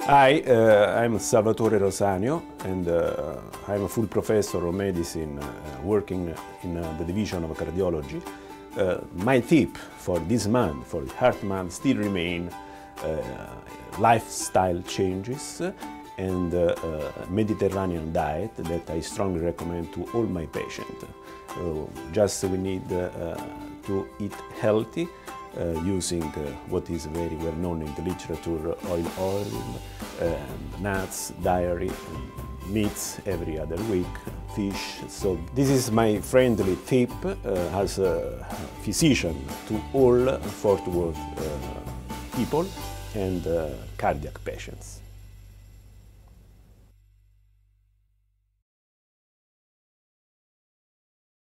Hi, I'm Salvatore Rosanio, and I'm a full professor of medicine working in the division of cardiology. My tip for this month, for Heart Month, still remain lifestyle changes and Mediterranean diet that I strongly recommend to all my patients. Just we need to eat healthy, using what is very well known in the literature, olive oil, nuts, dairy, meats every other week, fish. So this is my friendly tip as a physician to all fourth world people and cardiac patients.